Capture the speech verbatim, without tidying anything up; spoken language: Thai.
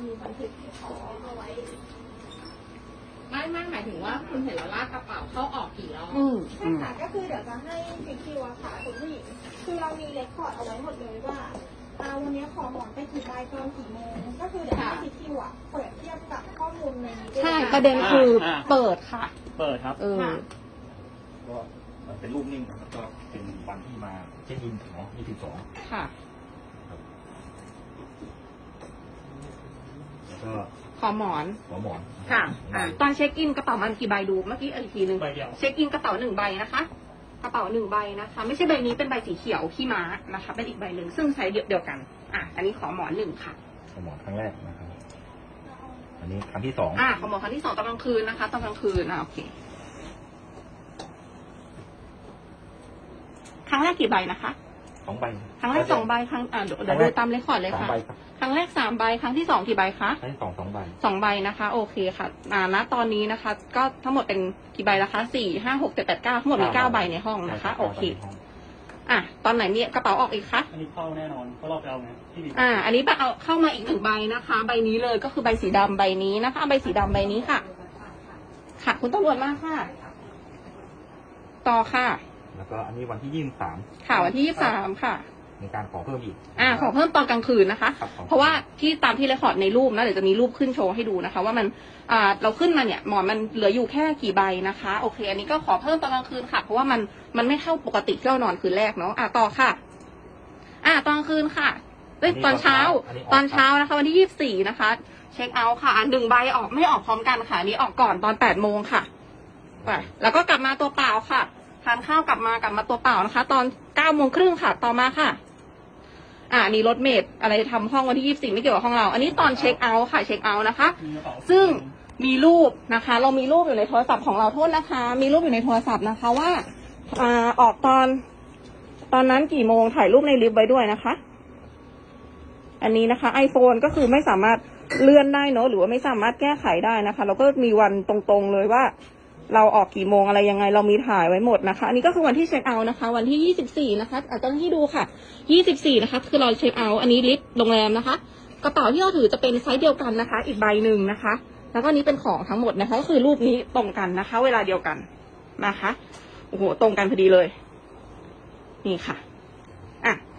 มีบันทึกขอเอาไว้ไม่ไม่หมายถึงว่าคุณเห็นแล้วลากกระเป๋าเข้าออกกี่รอบใช่ค่ะก็คือเดี๋ยวจะให้ฟิกคิวค่ะคุณผู้หญิงคือเรามีเรคคอร์ดเอาไว้หมดเลยว่าวันนี้ขอหมอนไปกี่ใบตอนกี่โมงก็คือเดี๋ยวให้ฟิกคิวเปิดเทียบกับข้อมูลในนี้ใช่ประเด็นคือเปิดค่ะเปิดครับเออก็เป็นรูปนิ่งนะครับก็เป็นวันที่มาเช็คอินของยี่สิบสองค่ะแล้วก็ขอหมอนขอหมอนค่ะตอนเช็คอินกระเป๋ามันกี่ใบดูเมื่อกี้อีกทีนึงเช็คอินกระเป๋าหนึ่งใบนะคะกระเป๋าหนึ่งใบนะคะไม่ใช่ใบนี้เป็นใบสีเขียวขี้ม้านะคะเป็นอีกใบหนึ่งซึ่งใช้เดียวกันอ่ะอันนี้ขอหมอนหนึ่งค่ะขอหมอนครั้งแรกนะครับอันนี้ครั้งที่สองอ่ะขอหมอนครั้งที่สองตอนกลางคืนนะคะตอนกลางคืนอ่ะโอเคครั้งแรกกี่ใบนะคะสองใบครั้งแรกสองใบครั้งอ่าเดี๋ยวดูตามเรคคอร์ดเลยค่ะครั้งแรกสามใบครั้งที่สองกี่ใบคะครั้งที่สองสองใบสองใบนะคะโอเคค่ะอ่าณตอนนี้นะคะก็ทั้งหมดเป็นกี่ใบละคะสี่ห้าหกเจ็ดแปดเก้าทั้งหมดมีเก้าใบในห้องนะคะโอเคอ่ะตอนไหนเนี่ยกระเป๋าออกอีกคะอันนี้เข้าแน่นอนเพราะเราไปเอาไงที่ดีอ่าอันนี้ไปเอาเข้ามาอีกหนึ่งใบนะคะใบนี้เลยก็คือใบสีดำใบนี้นะคะใบสีดำใบนี้ค่ะค่ะคุณตำรวจมาค่ะต่อค่ะแล้วก็อันนี้วันที่ยี่สิบสามค่ะวันที่ยี่สิบสามค่ะในการขอเพิ่มอีกอ่าขอเพิ่มตอนกลางคืนนะคะเพราะว่าที่ตามที่เรคคอร์ดในรูปนะเดี๋ยวจะมีรูปขึ้นโชว์ให้ดูนะคะว่ามันอ่าเราขึ้นมาเนี่ยหมอนมันเหลืออยู่แค่กี่ใบนะคะโอเคอันนี้ก็ขอเพิ่มตอนกลางคืนค่ะเพราะว่ามันมันไม่เท่าปกติที่เรานอนคืนแรกเนาะอ่าต่อค่ะอ่าตอนกลางคืนค่ะเอ้ยตอนเช้าตอนเช้านะคะวันที่ยี่สิบสี่นะคะเช็คเอาท์ค่ะหนึ่งใบออกไม่ออกพร้อมกันค่ะนี้ออกก่อนตอนแปดโมงค่ะไปแล้วก็กลับมาตัวเปล่าค่ะทานข้าวกลับมากลับมาตัวเปล่านะคะตอนเก้าโมงครึ่งค่ะต่อมาค่ะอ่านี่รถเมล์อะไรทำห้องวันที่ยี่สิบสี่ไม่เกี่ยวกับห้องเราอันนี้ตอนเช็คเอาท์ค่ะเช็คเอาท์นะคะซึ่งมีรูปนะคะเรามีรูปอยู่ในโทรศัพท์ของเราโทษนะคะมีรูปอยู่ในโทรศัพท์นะคะว่าอ่าออกตอนตอนนั้นกี่โมงถ่ายรูปในลิฟต์ไว้ด้วยนะคะอันนี้นะคะ iPhone ก็คือไม่สามารถเลื่อนได้เนอะหรือว่าไม่สามารถแก้ไขได้นะคะเราก็มีวันตรงๆเลยว่าเราออกกี่โมงอะไรยังไงเรามีถ่ายไว้หมดนะคะอันนี้ก็คือวันที่เช็คเอาท์นะคะวันที่ยี่สิบสี่นะคะอ่ะตอนที่ดูค่ะยี่สิบสี่นะคะคือเราเช็คเอาท์อันนี้ลิฟต์โรงแรมนะคะกระเป๋าที่เราถือจะเป็นไซส์เดียวกันนะคะอีกใบหนึ่งนะคะแล้วก็นี้เป็นของทั้งหมดนะคะก็คือรูปนี้ตรงกันนะคะเวลาเดียวกันนะคะโอ้โหตรงกันพอดีเลยนี่ค่ะอ่ะ